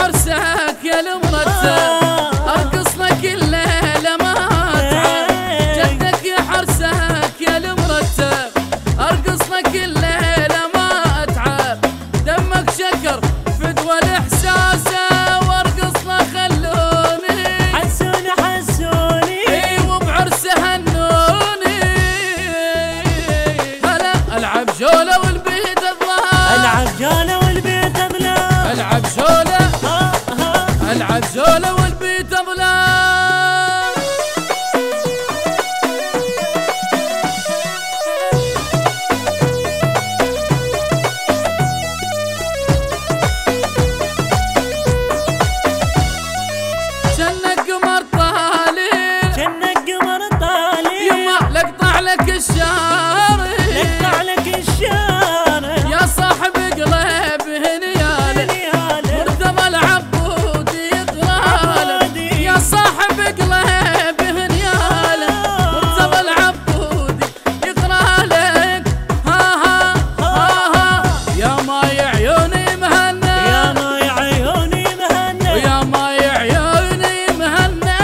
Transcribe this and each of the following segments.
وبعرسك يا المرتب ارقص لك الليله ما اتعب. جدك يا حرسك يا المرتب ارقص لك الليله ما اتعب. دمك شكر فدوى الاحساسه وارقص له خلوني حسوني حسوني اي وبعرسه هنوني. هلا العب جوله والبيت الظهر العب جوله والبيت اظلام العب جوله العب جوله والبيت اظلام. جنك قمر طالي جنك قمر طالي يما لقطع لك الشارع لقطع لك الشارع يا صاحب قلب هنيالي مرتضى العبودي يقرالك. يا صاحب قلب هنيالي مرتضى العبودي يقرالك. ها ها ها ها يا ماي عيوني مهنا يا ماي عيوني مهنا ويا ماي عيوني مهنا.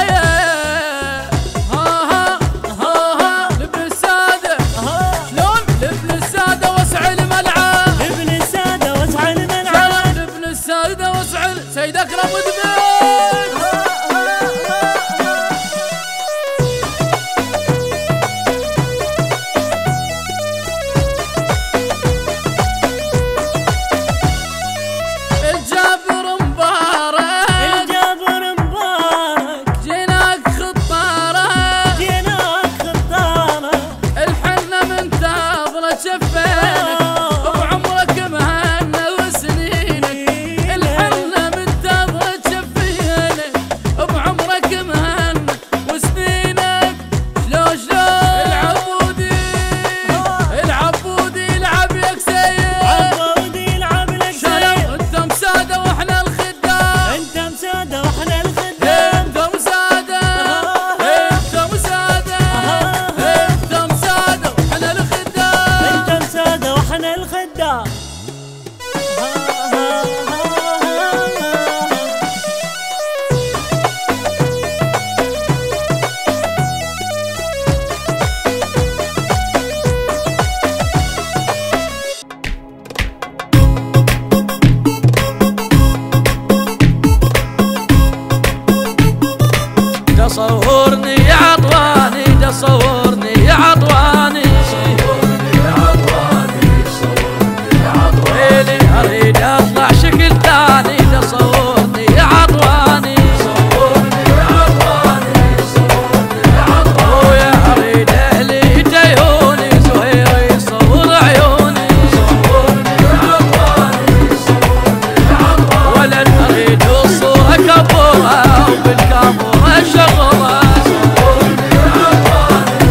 ها ها ها ها لابن الساده شلون لابن الساده وسع الملعب ابن الساده وسع الملعب ابن الساده وسع سيد اكرم ودبيت. الجابر مبارك الجابر مبارك جيناك خطاره جيناك خطاره الحنه من تاظله شفينك بعمرك مهنا وسنينك. الحنه من تاظله شفينك بعمرك مهنا وسنينك. شلون العبودي العبودي يلعب ياك سيد عبودي يلعب لك شلون انت مساده واحنا الخدام. انت مساده واحنا الخدام انت مساده انت مساده انت مساده واحنا الخدام. انت مساده واحنا الخدام. تصورني يا عطواني تصورني يا عطواني ويلي اريد اطلع شكل ثاني. تصورني يا عطواني ويا اريد اهلي يتيهوني زهير يصور عيوني. ولد اريد الصوره كبرها وبالكاميرا شغلها.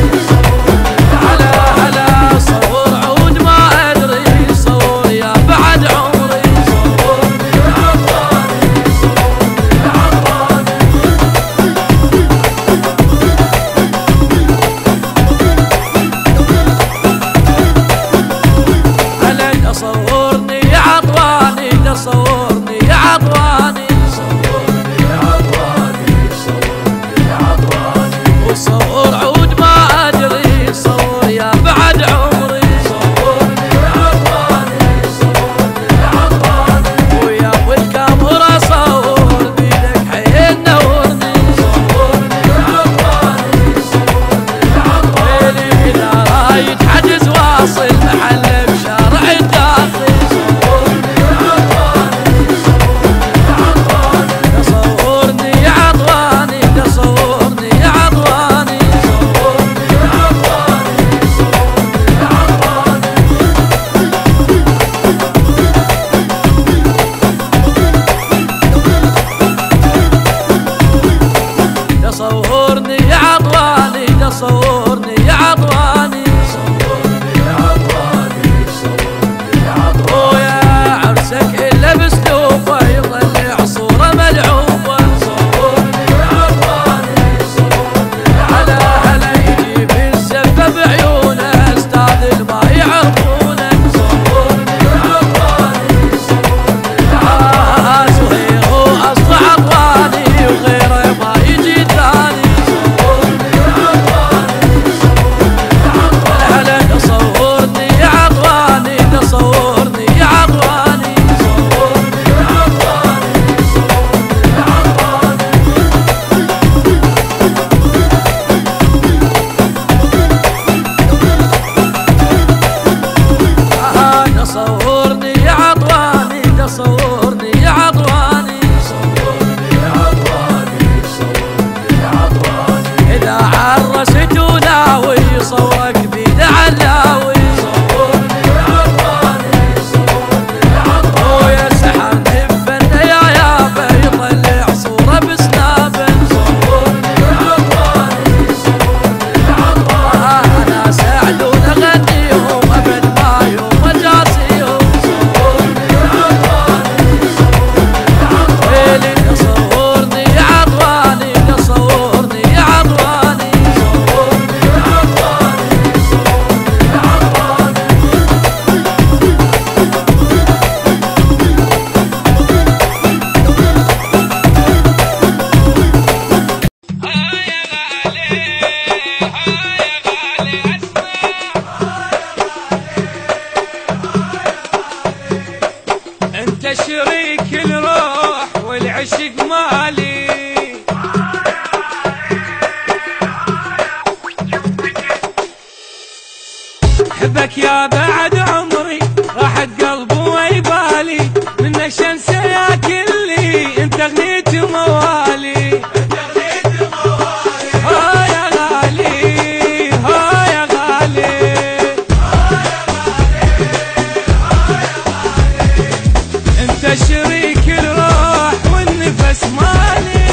منك يا بعد عمري راحت قلبي ويبالي، منك شمس يا كلي انت غنيت موالي. ها يا غالي ها يا غالي انت شريك الروح والنفس مالي.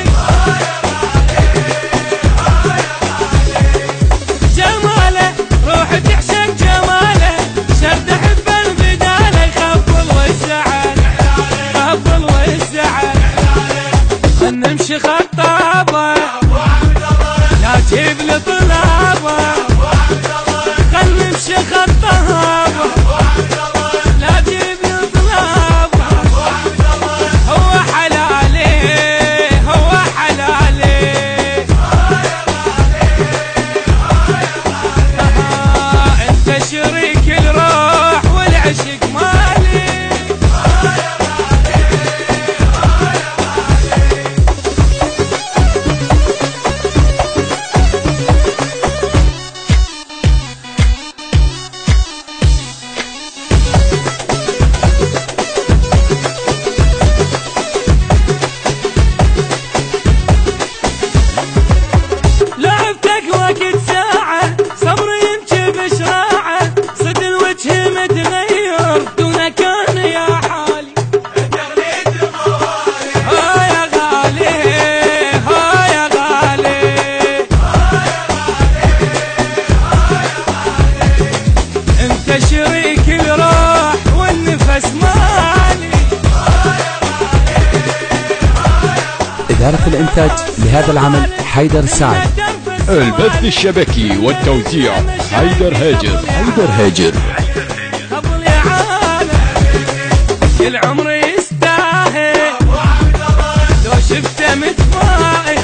جماله روح تعشق جماله شرد حب البداله يخفض والزعل يخفض والزعل. نمشي خطابه لا تجيب لي طلابه، خل نمشي خطابه لا تجيب لي طلابه. هو حلالي هو حلالي انت شريك الروح والعشق مالي. لعبتك وقت ساعة صبري يمشي بشراعة، صد الوجه متغير دونك انا يا حالي. ها يا غالي ها يا غالي انت شريك الروح والنفس مالي. إدارة الإنتاج لهذا العمل حيدر سعد. البث الشبكي والتوزيع حيدر هاجر. حيدر هاجر. قبل يا عالم العمر يستاهل لو شفته متفائل.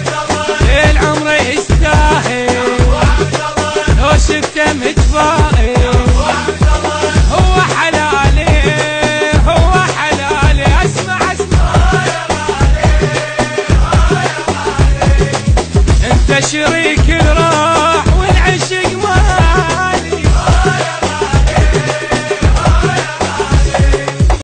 العمر يستاهل لو شفته متفائل.